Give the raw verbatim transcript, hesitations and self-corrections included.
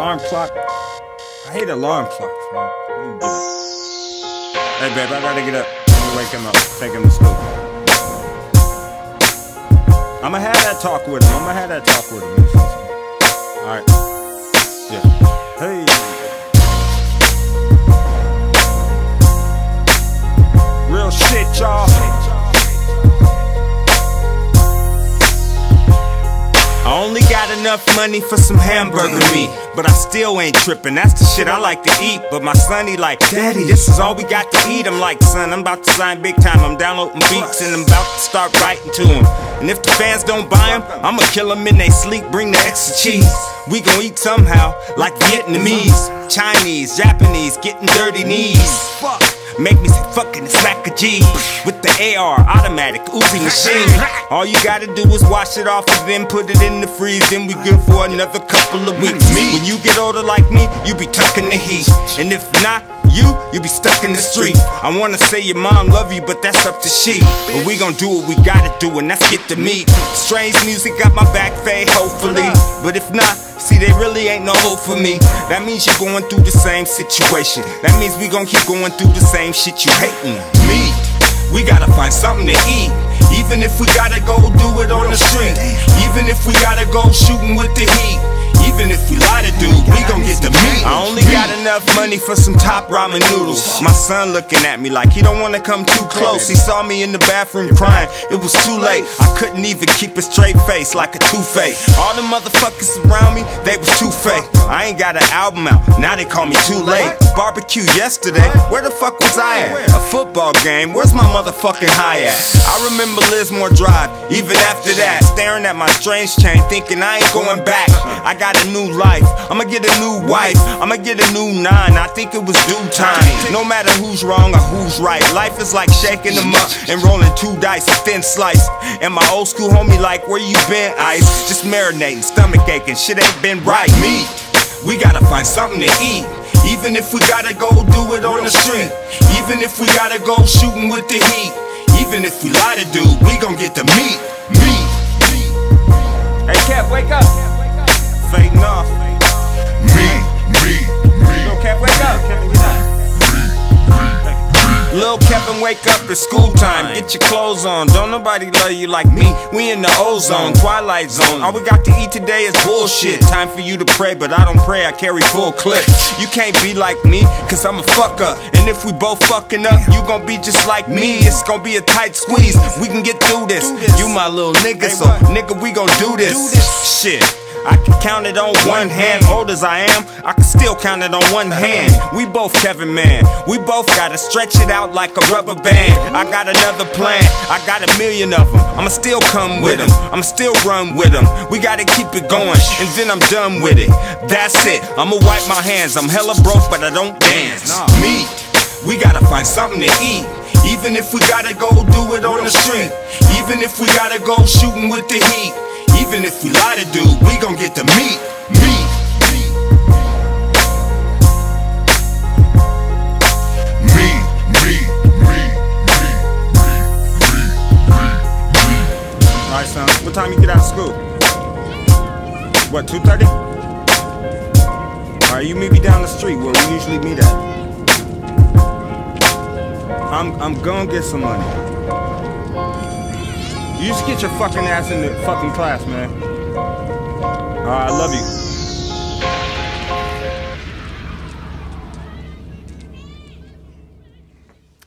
alarm clock. I hate alarm clocks, man. Let me get up. Hey, babe, I gotta get up. I'm gonna wake him up, take him to school. I'ma have that talk with him. I'ma have that talk with him. Alright. Yeah. Hey. Real shit, y'all. I only got enough money for some hamburger meat, but I still ain't trippin'. That's the shit I like to eat. But my son, he like, Daddy, this is all we got to eat. I'm like, son, I'm about to sign big time. I'm downloading beats and I'm about to start writing to him. And if the fans don't buy them, I'ma kill them in they sleep, bring the extra cheese. We gon' eat somehow, like Vietnamese, Chinese, Japanese, getting dirty knees. Fuck. Make me say fucking and smack a G with the A R, automatic, Uzi machine. All you gotta do is wash it off and then put it in the freeze. Then we good for another couple of weeks. When you get older like me, you be tucking the heat. And if not, you, you be stuck in the street. I wanna say your mom love you, but that's up to she. But we gon' do what we gotta do and let's get to meet. Strange music got my back fade, hopefully. But if not, see, they really ain't no hope for me. That means you're going through the same situation. That means we gon' keep going through the same shit you hating. Me, we gotta find something to eat. Even if we gotta go do it on the street. Even if we gotta go shooting with the heat. Even if we lie to do, we gon' get the meat. I only got enough money for some top ramen noodles. My son looking at me like he don't wanna come too close. He saw me in the bathroom crying, it was too late. I couldn't even keep a straight face like a two-face. All the motherfuckers around me, they was too fake. I ain't got an album out, now they call me too late. Barbecue yesterday, where the fuck was I at? A football game, where's my motherfucking high at? I remember Lismore Drive, even after that, staring at my strange chain, thinking I ain't going back. I got a new life, I'ma get a new wife, I'ma get a new nine, I think it was due time. No matter who's wrong or who's right, life is like shaking them up and rolling two dice, a thin slice. And my old school homie like, where you been, Ice? Just marinating, stomach aching, shit ain't been right. Me, we gotta find something to eat. Even if we gotta go do it on the street. Even if we gotta go shooting with the heat. Even if we lie to do, we gon' get the meat. Meat. Hey Kev, wake up. Fading off. Me, me, me. Lil' Kev, wake up. Kevin, get up. Lil' Kevin, wake up, it's school time. Get your clothes on. Don't nobody love you like me. We in the ozone, twilight zone. All we got to eat today is bullshit. Time for you to pray, but I don't pray, I carry full clips. You can't be like me, cause I'm a fuck up. And if we both fucking up, you gon' be just like me. It's gon' be a tight squeeze. We can get through this. You my little nigga, so nigga, we gon' do this. Shit. I can count it on one hand, old as I am, I can still count it on one hand. We both Kevin man, we both gotta stretch it out like a rubber band. I got another plan, I got a million of them. I'ma still come with them, I'ma still run with them. We gotta keep it going, and then I'm done with it. That's it, I'ma wipe my hands. I'm hella broke, but I don't dance. Me, we gotta find something to eat. Even if we gotta go do it on the street. Even if we gotta go shooting with the heat. Even if we lie to do, we gon' get the meat, meat. Me, me, me, me, me, me. Alright, son, what time you get out of school? What, two thirty? Alright, you meet me down the street where we usually meet at. I'm, I'm gonna get some money. You just get your fucking ass in the fucking class, man. Alright, I love you.